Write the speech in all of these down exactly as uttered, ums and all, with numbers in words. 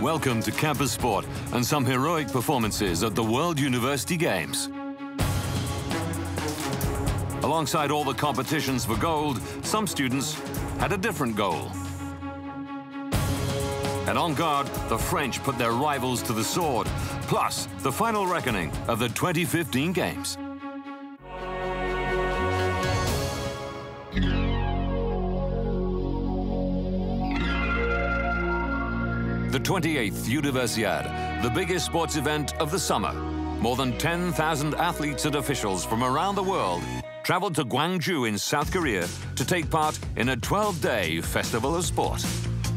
Welcome to Campus Sport and some heroic performances at the World University Games. Alongside all the competitions for gold, some students had a different goal. And on guard, the French put their rivals to the sword, plus the final reckoning of the twenty fifteen Games. The twenty-eighth Universiade, the biggest sports event of the summer. More than ten thousand athletes and officials from around the world traveled to Gwangju in South Korea to take part in a twelve-day festival of sport.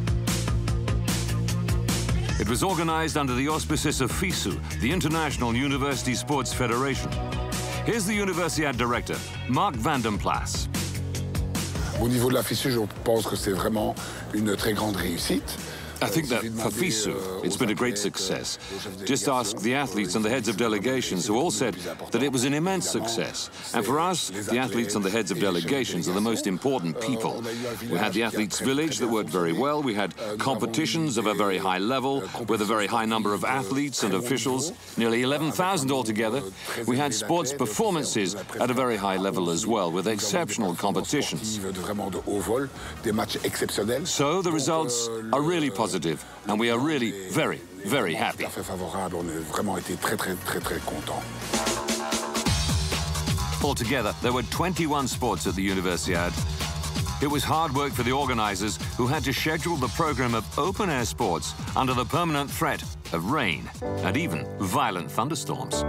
It was organized under the auspices of FISU, the International University Sports Federation. Here's the Universiade director, Mark van den Plas. Au niveau de la FISU, je pense que c'est vraiment une très grande réussite. I think that for FISU, it's been a great success. Just ask the athletes and the heads of delegations, who all said that it was an immense success. And for us, the athletes and the heads of delegations are the most important people. We had the athletes' village that worked very well. We had competitions of a very high level with a very high number of athletes and officials, nearly eleven thousand altogether. We had sports performances at a very high level as well, with exceptional competitions. So the results are really positive. Positive, and we are really very, very happy. Altogether, there were twenty-one sports at the Universiade. It was hard work for the organizers, who had to schedule the program of open-air sports under the permanent threat of rain and even violent thunderstorms.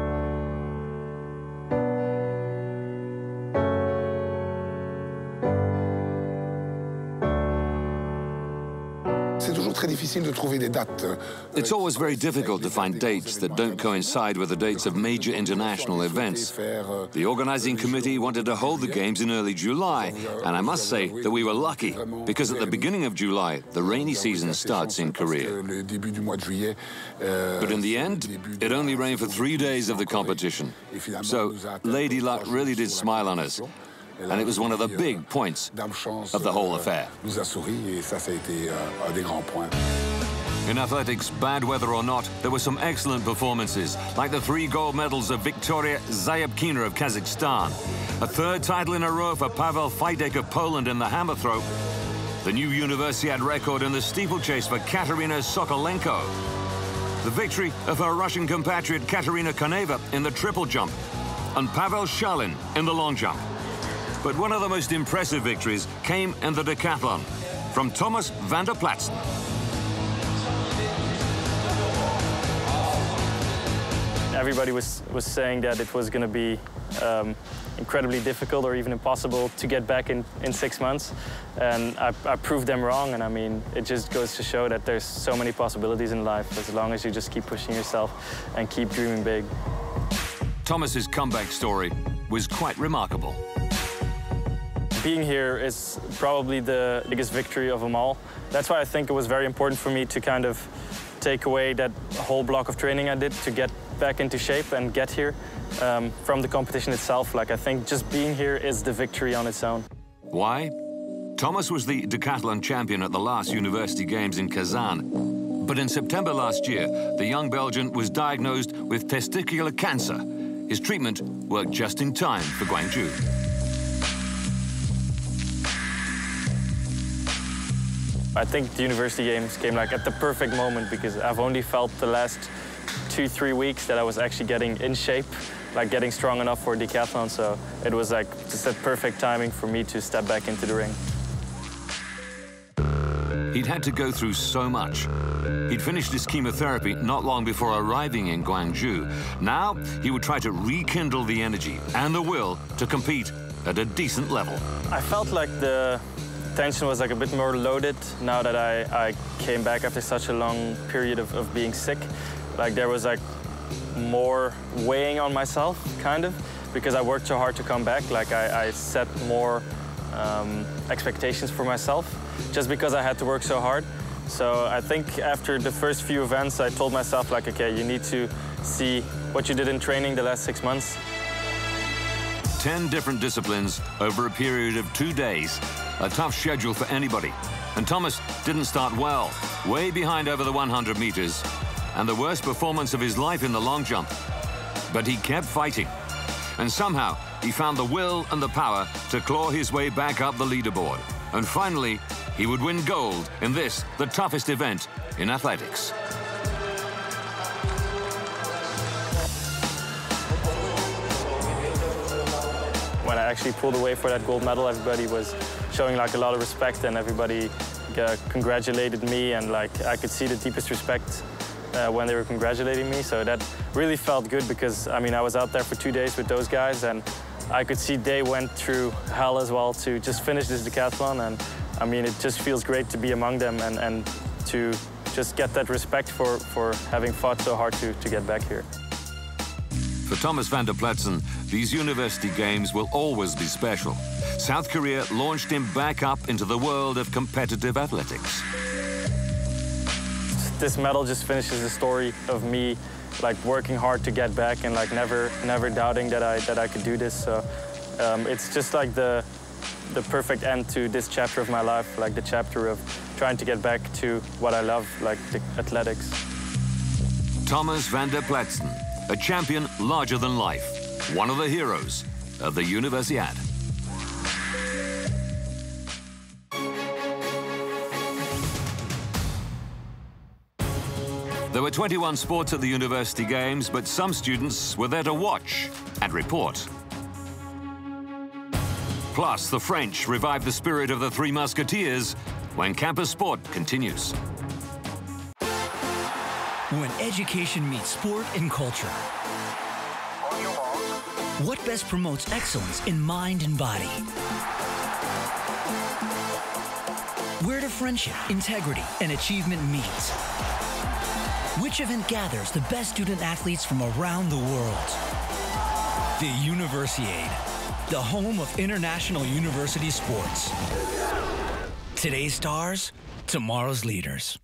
It's always very difficult to find dates that don't coincide with the dates of major international events. The organizing committee wanted to hold the Games in early July, and I must say that we were lucky, because at the beginning of July, the rainy season starts in Korea. But in the end, it only rained for three days of the competition. So Lady Luck really did smile on us. And it was one of the big points of the whole affair. In athletics, bad weather or not, there were some excellent performances, like the three gold medals of Victoria Zayabkina of Kazakhstan, a third title in a row for Paweł Fajdek of Poland in the hammer throw, the new Universiade record in the steeplechase for Katerina Sokolenko, the victory of her Russian compatriot Katerina Koneva in the triple jump, and Pavel Shalin in the long jump. But one of the most impressive victories came in the decathlon from Thomas van der Platsen. Everybody was, was saying that it was going to be um, incredibly difficult or even impossible to get back in, in six months. And I, I proved them wrong. And I mean, it just goes to show that there's so many possibilities in life as long as you just keep pushing yourself and keep dreaming big. Thomas's comeback story was quite remarkable. Being here is probably the biggest victory of them all. That's why I think it was very important for me to kind of take away that whole block of training I did to get back into shape and get here um, from the competition itself. Like, I think just being here is the victory on its own. Why? Thomas was the decathlon champion at the last University Games in Kazan. But in September last year, the young Belgian was diagnosed with testicular cancer. His treatment worked just in time for Gwangju. I think the University Games came like at the perfect moment, because I've only felt the last two, three weeks that I was actually getting in shape, like getting strong enough for decathlon. So it was like just that perfect timing for me to step back into the ring. He'd had to go through so much. He'd finished his chemotherapy not long before arriving in Gwangju. Now he would try to rekindle the energy and the will to compete at a decent level. I felt like the tension was like a bit more loaded now that I, I came back after such a long period of, of being sick. Like, there was like more weighing on myself, kind of, because I worked so hard to come back. Like, I, I set more um, expectations for myself just because I had to work so hard. So I think after the first few events, I told myself, like, okay, you need to see what you did in training the last six months. Ten different disciplines over a period of two days. a tough schedule for anybody. And Thomas didn't start well, way behind over the one hundred meters, and the worst performance of his life in the long jump. But he kept fighting, and somehow he found the will and the power to claw his way back up the leaderboard. And finally, he would win gold in this, the toughest event in athletics. When I actually pulled away for that gold medal, everybody was showing like a lot of respect, and everybody uh, congratulated me, and like I could see the deepest respect uh, when they were congratulating me. So that really felt good, because I mean I was out there for two days with those guys, and I could see they went through hell as well to just finish this decathlon. And I mean it just feels great to be among them, and, and to just get that respect for, for having fought so hard to, to get back here. For Thomas van der Pletsen, these university games will always be special. South Korea launched him back up into the world of competitive athletics. This medal just finishes the story of me, like working hard to get back, and like never, never doubting that I that I could do this. So um, it's just like the the perfect end to this chapter of my life, like the chapter of trying to get back to what I love, like the athletics. Thomas van der Pletsen, a champion larger than life, one of the heroes of the Universiade. There were twenty-one sports at the University Games, but some students were there to watch and report. Plus, the French revived the spirit of the Three Musketeers when campus sport continues. When education meets sport and culture. What best promotes excellence in mind and body? Where do friendship, integrity, and achievement meet? Which event gathers the best student athletes from around the world? The Universiade, the home of international university sports. Today's stars, tomorrow's leaders.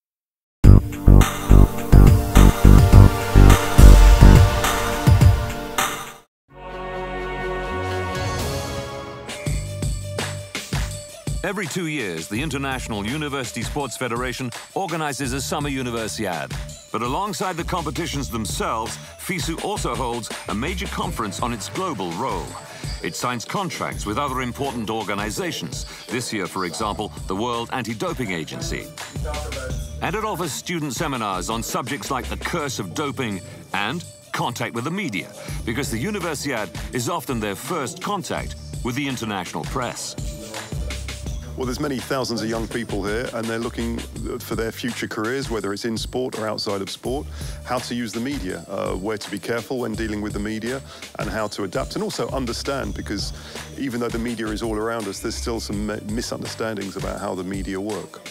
Every two years, the International University Sports Federation organizes a summer Universiade. But alongside the competitions themselves, FISU also holds a major conference on its global role. It signs contracts with other important organizations. This year, for example, the World Anti-Doping Agency. And it offers student seminars on subjects like the curse of doping and contact with the media, because the Universiade is often their first contact with the international press. Well, there's many thousands of young people here, and they're looking for their future careers, whether it's in sport or outside of sport, how to use the media, uh, where to be careful when dealing with the media, and how to adapt, and also understand, because even though the media is all around us, there's still some misunderstandings about how the media work.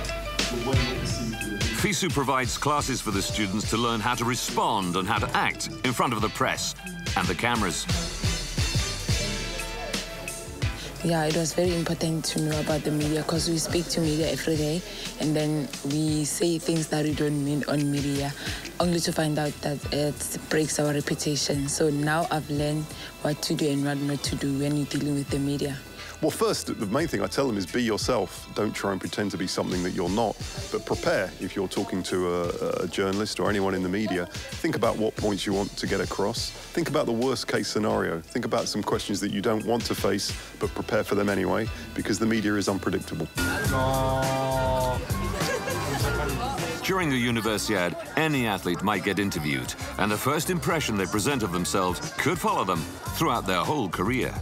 FISU provides classes for the students to learn how to respond and how to act in front of the press and the cameras. Yeah, it was very important to know about the media, because we speak to media every day, and then we say things that we don't mean on media, only to find out that it breaks our reputation. So now I've learned what to do and what not to do when you're dealing with the media. Well, first, the main thing I tell them is be yourself. Don't try and pretend to be something that you're not, but prepare. If you're talking to a, a journalist or anyone in the media, think about what points you want to get across. Think about the worst case scenario. Think about some questions that you don't want to face, but prepare for them anyway, because the media is unpredictable. During the Universiade, any athlete might get interviewed, and the first impression they present of themselves could follow them throughout their whole career.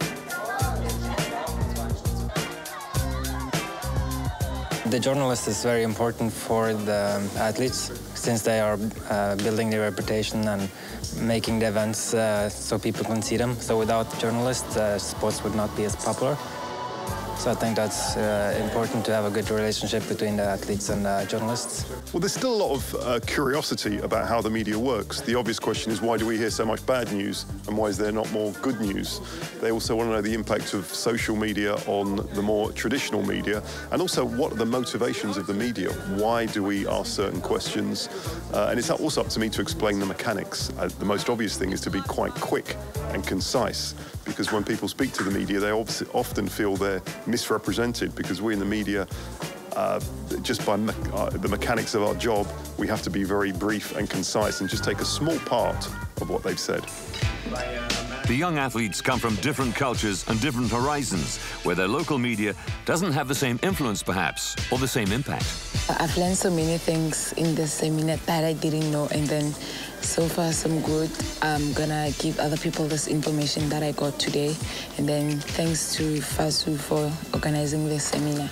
The journalist is very important for the athletes, since they are uh, building their reputation and making the events uh, so people can see them. So without journalists, uh, sports would not be as popular. So I think that's uh, important to have a good relationship between the athletes and the journalists. Well, there's still a lot of uh, curiosity about how the media works. The obvious question is, why do we hear so much bad news, and why is there not more good news? They also want to know the impact of social media on the more traditional media, and also what are the motivations of the media? Why do we ask certain questions? Uh, and it's also up to me to explain the mechanics. Uh, the most obvious thing is to be quite quick and concise, because when people speak to the media, they obviously often feel they're misrepresented, because we in the media, uh, just by me uh, the mechanics of our job, we have to be very brief and concise and just take a small part of what they've said. The young athletes come from different cultures and different horizons, where their local media doesn't have the same influence, perhaps, or the same impact. I've learned so many things in the seminar that I didn't know, and then so far some good. I'm gonna give other people this information that I got today, and then thanks to FASU for organizing this seminar.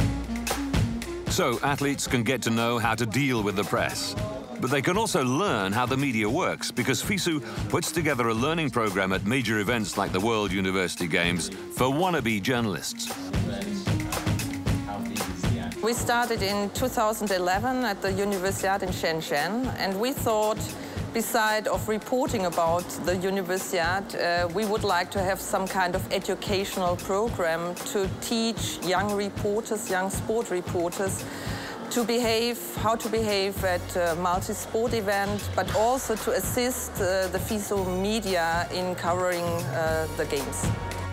So athletes can get to know how to deal with the press. But they can also learn how the media works, because FISU puts together a learning program at major events like the World University Games for wannabe journalists. We started in two thousand eleven at the Universiade in Shenzhen, and we thought, beside of reporting about the Universiade, uh, we would like to have some kind of educational program to teach young reporters, young sport reporters, to behave, how to behave at a multi-sport event, but also to assist uh, the FISU media in covering uh, the games.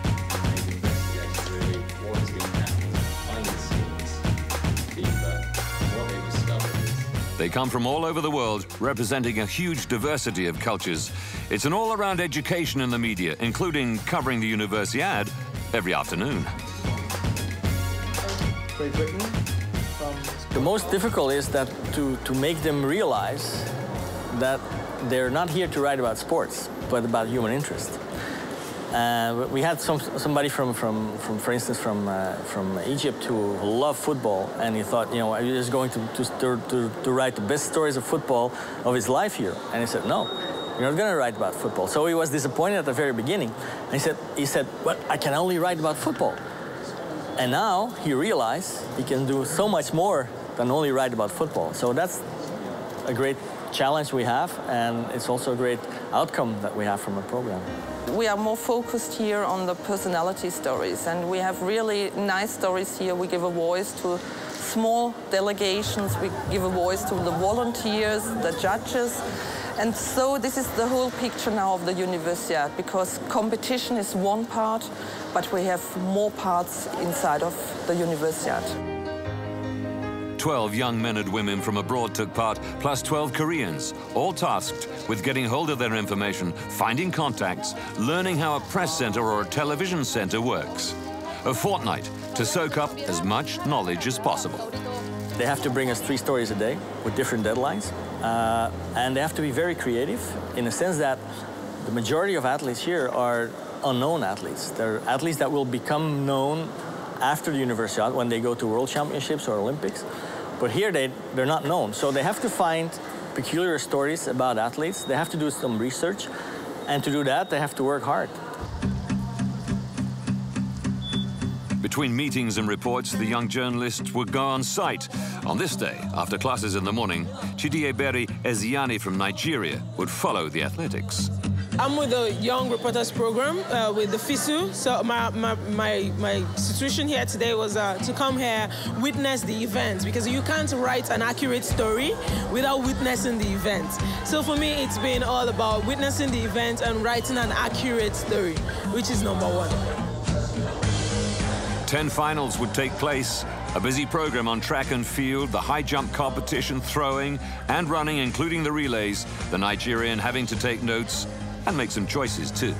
They come from all over the world, representing a huge diversity of cultures. It's an all-around education in the media, including covering the Universiade every afternoon. The most difficult is that to, to make them realize that they're not here to write about sports, but about human interest. Uh, we had some, somebody from, from, from, for instance, from, uh, from Egypt who loved football, and he thought, you know, he was going to, to, to, to write the best stories of football of his life here. And he said, no, you're not going to write about football. So he was disappointed at the very beginning. And he said, he said, well, I can only write about football. And now he realized he can do so much more than only write about football. So that's a great challenge we have, and it's also a great outcome that we have from the program. We are more focused here on the personality stories, and we have really nice stories here. We give a voice to small delegations, we give a voice to the volunteers, the judges. And so this is the whole picture now of the Universiade, because competition is one part, but we have more parts inside of the Universiade. Twelve young men and women from abroad took part, plus twelve Koreans, all tasked with getting hold of their information, finding contacts, learning how a press center or a television center works. A fortnight to soak up as much knowledge as possible. They have to bring us three stories a day with different deadlines, uh, and they have to be very creative in the sense that the majority of athletes here are unknown athletes. They're athletes that will become known after the Universiade when they go to World Championships or Olympics. But here they, they're not known. So they have to find peculiar stories about athletes. They have to do some research. And to do that, they have to work hard. Between meetings and reports, the young journalists would go on site. On this day, after classes in the morning, Chidiebere Eziani from Nigeria would follow the athletics. I'm with the Young Reporters Program uh, with the FISU. So my, my, my, my situation here today was uh, to come here, witness the event, because you can't write an accurate story without witnessing the event. So for me, it's been all about witnessing the event and writing an accurate story, which is number one. Ten finals would take place. A busy program on track and field, the high jump competition, throwing and running, including the relays, the Nigerian having to take notes and make some choices too.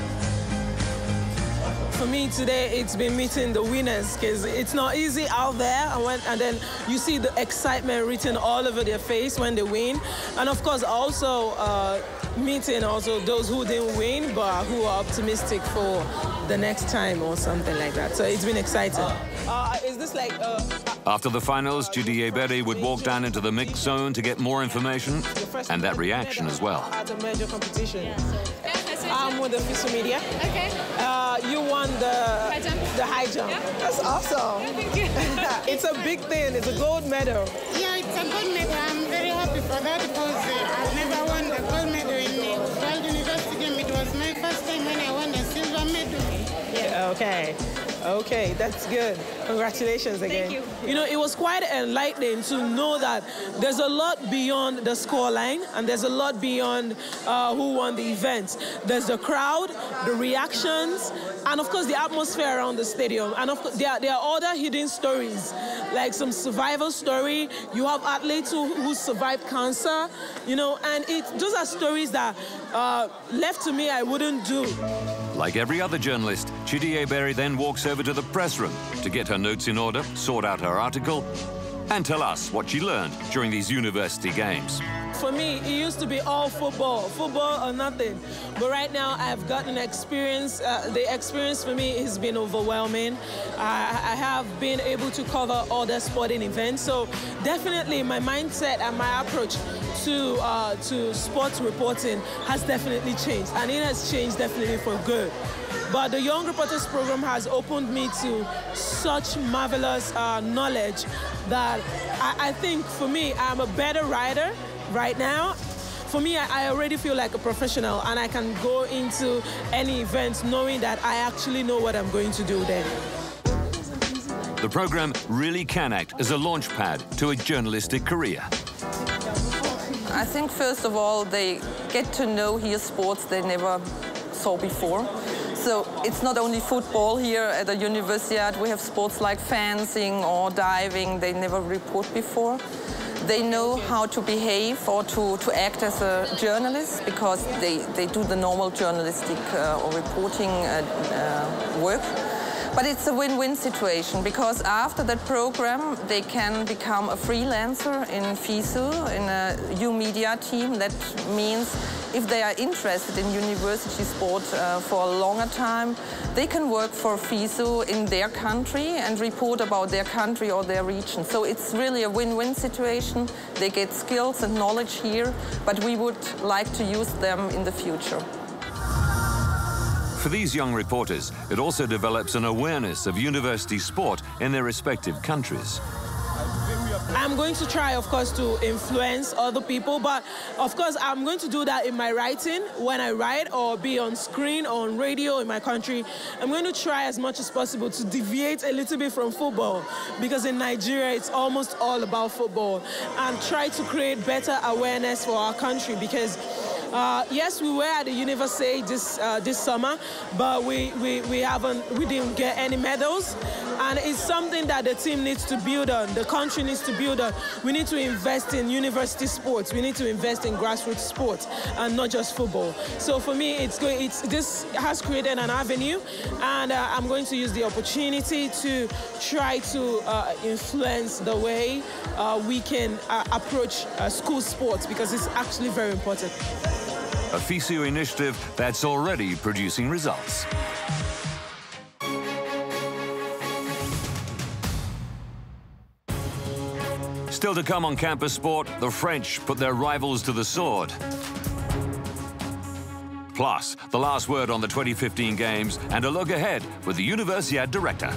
For me today, it's been meeting the winners, because it's not easy out there, and, when, and then you see the excitement written all over their face when they win. And of course, also uh, meeting also those who didn't win, but who are optimistic for the next time or something like that. So it's been exciting. Uh, is this like... Uh, After the finals, Chidiebere would walk down into the mixed zone to get more information and that reaction as well. At a major competition. I'm with the FISU media. Okay. Uh, you won the high jump. The high jump. Yeah. That's awesome. Yeah, thank you. It's a big thing. It's a gold medal. Yeah, it's a gold medal. I'm very happy for that because uh, I've never won the gold medal in the World University Game. It was my first time when I won a silver medal. Yeah. Okay. Okay, that's good. Congratulations again. Thank you. You know, it was quite enlightening to know that there's a lot beyond the scoreline and there's a lot beyond uh, who won the event. There's the crowd, the reactions, and of course the atmosphere around the stadium. And of course there are, there are other hidden stories, like some survival story. You have athletes who, who survived cancer, you know, and it, those are stories that uh, left to me I wouldn't do. Like every other journalist, Chidi Ebere then walks over to the press room to get her notes in order, sort out her article, and tell us what she learned during these university games. For me, it used to be all football, football or nothing. But right now, I've gotten experience. Uh, the experience for me has been overwhelming. I, I have been able to cover other sporting events. So definitely my mindset and my approach to, uh, to sports reporting has definitely changed. And it has changed definitely for good. But the Young Reporters program has opened me to such marvelous uh, knowledge that I, I think for me, I'm a better writer right now. For me, I, I already feel like a professional and I can go into any event knowing that I actually know what I'm going to do then. The program really can act as a launch pad to a journalistic career. I think, first of all, they get to know here sports they never saw before. So it's not only football here at the Universiade. We have sports like fencing or diving they never report before. They know how to behave or to, to act as a journalist because they, they do the normal journalistic uh, or reporting uh, uh, work. But it's a win-win situation because after that program they can become a freelancer in FISU, in a U Media team. That means if they are interested in university sport uh, for a longer time, they can work for FISU in their country and report about their country or their region. So it's really a win-win situation. They get skills and knowledge here, but we would like to use them in the future. For these young reporters, it also develops an awareness of university sport in their respective countries. I'm going to try, of course, to influence other people, but of course, I'm going to do that in my writing, when I write or be on screen or on radio in my country. I'm going to try as much as possible to deviate a little bit from football, because in Nigeria, it's almost all about football, and try to create better awareness for our country, because Uh, yes, we were at the Universiade this uh, this summer, but we, we, we haven't we didn't get any medals, and it's something that the team needs to build on. The country needs to build on. We need to invest in university sports. We need to invest in grassroots sports, and not just football. So for me, it's going. It's this has created an avenue, and uh, I'm going to use the opportunity to try to uh, influence the way uh, we can uh, approach uh, school sports, because it's actually very important. A FISU initiative that's already producing results. Still to come on campus sport, the French put their rivals to the sword. Plus, the last word on the twenty fifteen games and a look ahead with the Universiade director.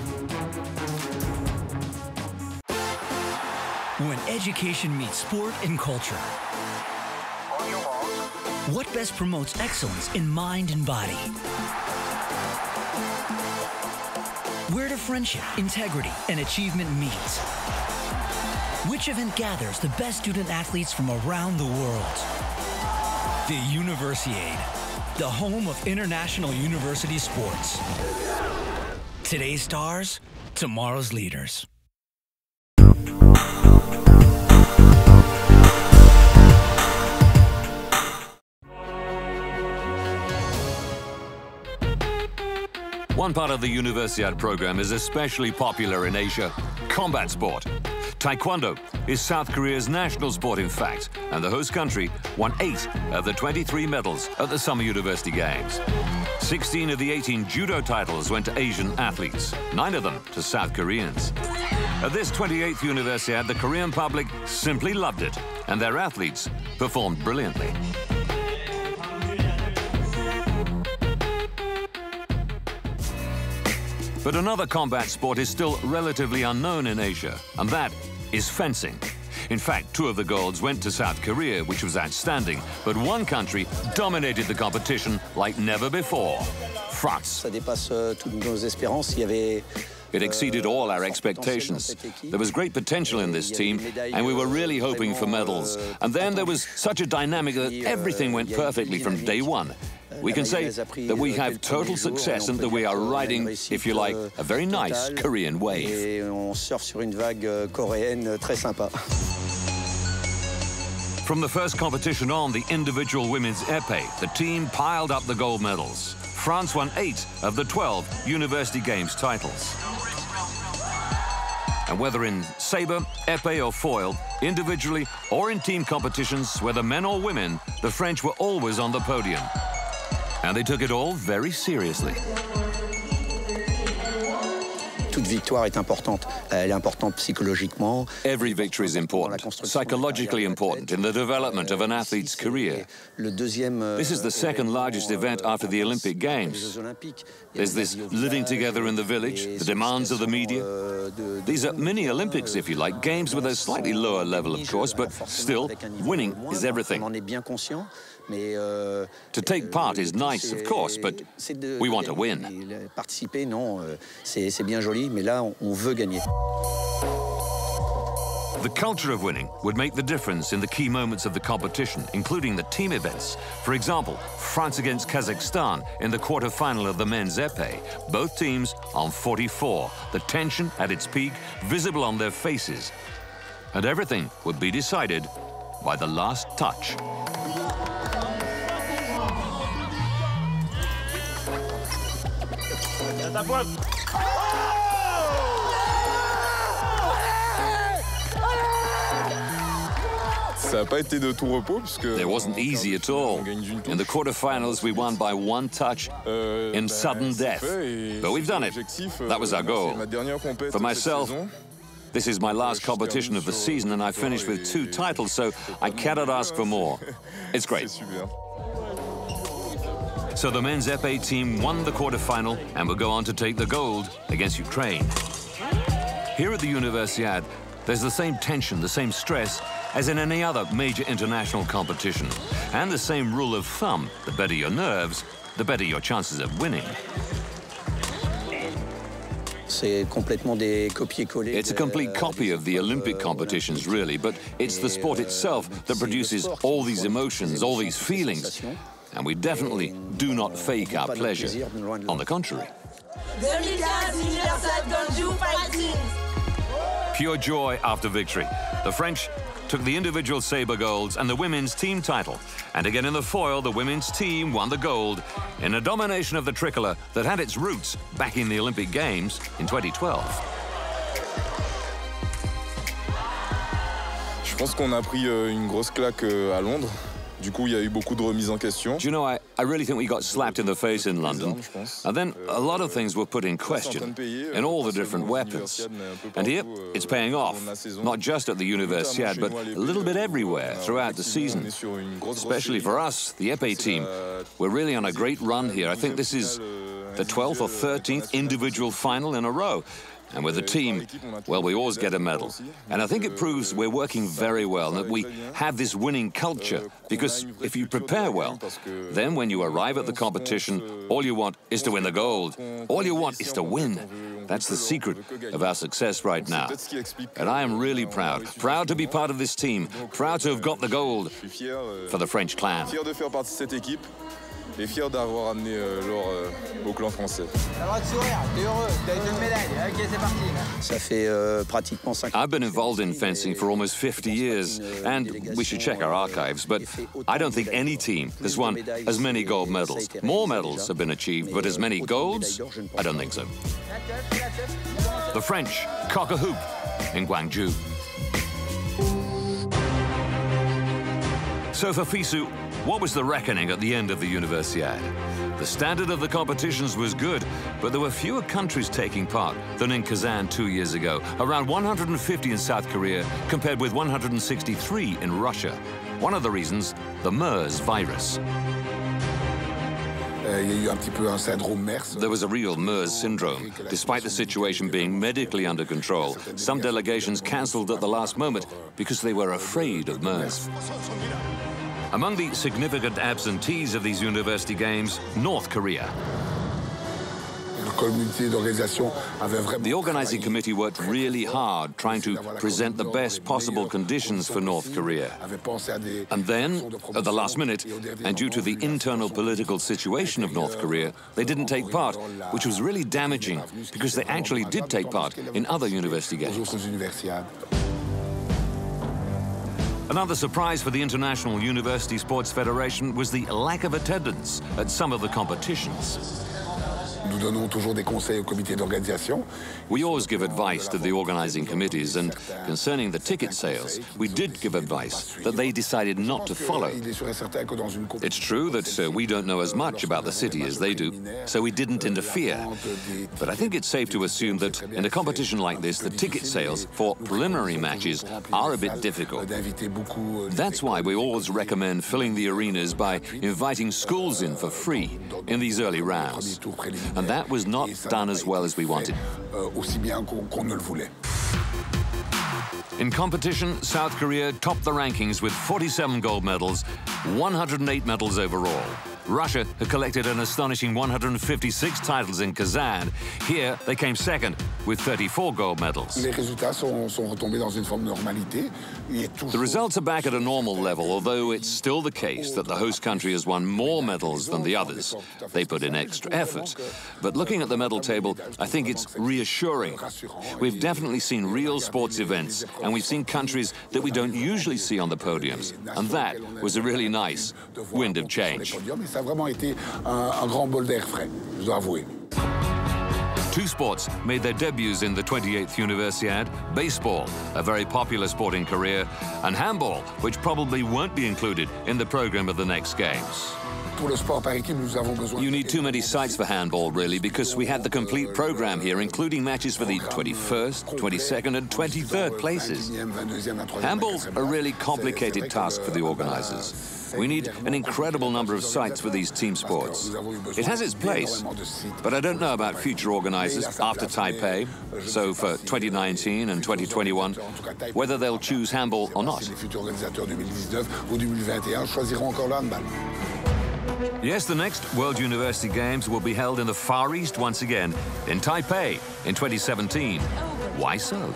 When education meets sport and culture, what best promotes excellence in mind and body? Where do friendship, integrity, and achievement meet? Which event gathers the best student athletes from around the world? The Universiade, the home of international university sports. Today's stars, tomorrow's leaders. One part of the Universiade program is especially popular in Asia: combat sport. Taekwondo is South Korea's national sport, in fact, and the host country won eight of the twenty-three medals at the Summer University Games. sixteen of the eighteen judo titles went to Asian athletes, nine of them to South Koreans. At this twenty-eighth Universiade, the Korean public simply loved it, and their athletes performed brilliantly. But another combat sport is still relatively unknown in Asia, and that is fencing. In fact, two of the golds went to South Korea, which was outstanding. But one country dominated the competition like never before. France. Ça dépasse toutes nos espérances. Il y avait It exceeded all our expectations. There was great potential in this team, and we were really hoping for medals. And then there was such a dynamic that everything went perfectly from day one. We can say that we have total success and that we are riding, if you like, a very nice Korean wave. Et on surfe sur une vague coréenne très sympa. From the first competition on, the individual women's épée, the team piled up the gold medals. France won eight of the twelve University Games titles. And whether in sabre, épée or foil, individually or in team competitions, whether men or women, the French were always on the podium. And they took it all very seriously. Toute victoire est importante. Elle est importante psychologiquement. Every victory is important, psychologically important in the development of an athlete's career. This is the second largest event after the Olympic Games. There's this living together in the village, the demands of the media. These are mini Olympics, if you like, games with a slightly lower level, of course, but still, winning is everything. To take part is nice, of course, but we want to win. Participer, non, c'est bien joli, mais là, on veut gagner. The culture of winning would make the difference in the key moments of the competition, including the team events. For example, France against Kazakhstan in the quarter-final of the men's épée. Both teams on forty-four, the tension at its peak, visible on their faces. And everything would be decided by the last touch. Ça n'a pas été de tout repos puisque It wasn't easy at all. In the quarterfinals, we won by one touch in sudden death. But we've done it. That was our goal. For myself, this is my last competition of the season, and I finished with two titles, so I cannot ask for more. It's great. So the men's épée team won the quarterfinal and will go on to take the gold against Ukraine. Here at the Universiade, there's the same tension, the same stress as in any other major international competition. And the same rule of thumb: the better your nerves, the better your chances of winning. It's a complete copy of the Olympic competitions, really, but it's the sport itself that produces all these emotions, all these feelings. And we definitely do not fake our pleasure. On the contrary. Pure joy after victory. The French took the individual sabre golds and the women's team title. And again in the foil, the women's team won the gold in a domination of the tricolour that had its roots back in the Olympic Games in twenty twelve. Je pense qu'on a pris une grosse claque à Londres. Du coup, il y a eu beaucoup de remises en question. Do you know, I, I really think we got slapped in the face in London. And then a lot of things were put in question, in all the different weapons. And here, it's paying off, not just at the Universiade, but a little bit everywhere throughout the season. Especially for us, the épée team. We're really on a great run here. I think this is the twelfth or thirteenth individual final in a row. And with the team, well, we always get a medal. And I think it proves we're working very well and that we have this winning culture. Because if you prepare well, then when you arrive at the competition, all you want is to win the gold. All you want is to win. That's the secret of our success right now. And I am really proud. Proud to be part of this team. Proud to have got the gold for the French clan. Et fier d'avoir amené l'or au clan français. I've been involved in fencing for almost fifty years, and we should check our archives, but I don't think any team has won as many gold medals. More medals have been achieved, but as many golds? I don't think so. The French cock a hoop in Gwangju. So for Fisu, what was the reckoning at the end of the Universiade? The standard of the competitions was good, but there were fewer countries taking part than in Kazan two years ago. Around one hundred fifty in South Korea, compared with one hundred sixty-three in Russia. One of the reasons, the MERS virus. There was a real MERS syndrome. Despite the situation being medically under control, some delegations cancelled at the last moment because they were afraid of MERS. Among the significant absentees of these university games, North Korea. The organizing committee worked really hard trying to present the best possible conditions for North Korea. And then, at the last minute, and due to the internal political situation of North Korea, they didn't take part, which was really damaging because they actually did take part in other university games. Another surprise for the International University Sports Federation was the lack of attendance at some of the competitions. We always give advice to the organizing committees, and concerning the ticket sales, we did give advice that they decided not to follow. It's true that uh, we don't know as much about the city as they do, so we didn't interfere. But I think it's safe to assume that in a competition like this, the ticket sales for preliminary matches are a bit difficult. That's why we always recommend filling the arenas by inviting schools in for free in these early rounds. And that was not done as well as we wanted. In competition, South Korea topped the rankings with forty-seven gold medals, one hundred eight medals overall. Russia had collected an astonishing one hundred fifty-six titles in Kazan. Here, they came second with thirty-four gold medals. The results are back at a normal level, although it's still the case that the host country has won more medals than the others. They put in extra effort. But looking at the medal table, I think it's reassuring. We've definitely seen real sports events, and we've seen countries that we don't usually see on the podiums. And that was a really nice wind of change. Ça a vraiment été un, un grand bol d'air frais, je dois avouer. Two sports made their debuts in the twenty-eighth Universiade: baseball, a very popular sport in Korea, and handball, which probably won't be included in the program of the next games. You need too many sites for handball, really, because we had the complete program here, including matches for the twenty-first, twenty-second and twenty-third places. Handball's a really complicated task for the organizers. We need an incredible number of sites for these team sports. It has its place, but I don't know about future organizers after Taipei, so for twenty nineteen and twenty twenty-one, whether they'll choose handball or not. Yes, the next World University Games will be held in the Far East once again, in Taipei in twenty seventeen. Why so?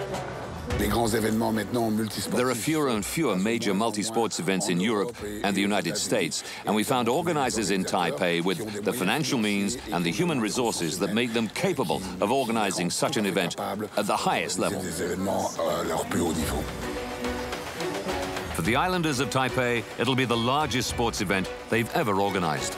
There are fewer and fewer major multi-sports events in Europe and the United States, and we found organizers in Taipei with the financial means and the human resources that make them capable of organizing such an event at the highest level. For the islanders of Taipei, it'll be the largest sports event they've ever organized.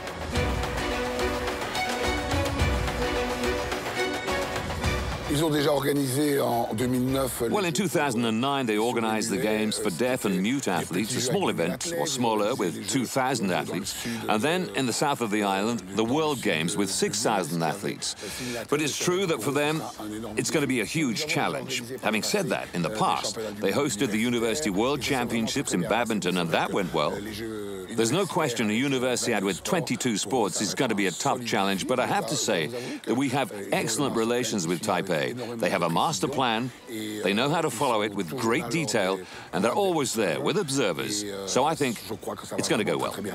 Well, in two thousand nine, they organized the Games for deaf and mute athletes, a small event, or smaller, with two thousand athletes. And then, in the south of the island, the World Games with six thousand athletes. But it's true that for them, it's going to be a huge challenge. Having said that, in the past, they hosted the University World Championships in badminton, and that went well. There's no question a Universiade with twenty-two sports is going to be a tough challenge, but I have to say that we have excellent relations with Taipei. They have a master plan, they know how to follow it with great detail, and they're always there with observers. So I think it's going to go well.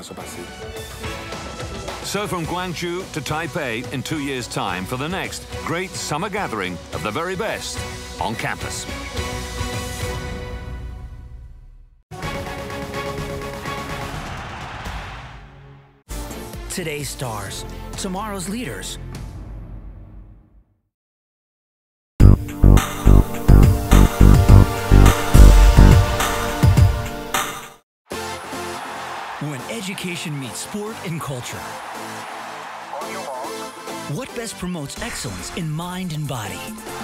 So from Gwangju to Taipei in two years' time for the next great summer gathering of the very best on campus. Today's stars, tomorrow's leaders. When education meets sport and culture. What best promotes excellence in mind and body?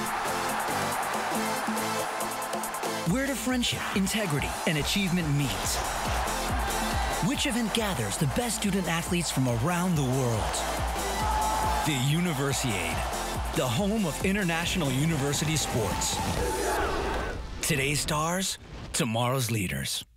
Where do friendship, integrity, and achievement meet? Which event gathers the best student athletes from around the world? The Universiade, the home of international university sports. Today's stars, tomorrow's leaders.